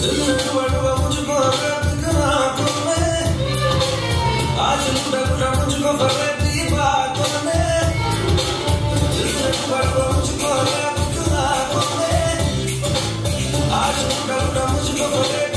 दिल में डूबा डूबा मुझको रब आंखों में, आज टूटा टूटा मुझको फरेबी बातों में, दिल में डूबा डूबा मुझको रब आंखों में, आज टूटा टूटा मुझको फरेबी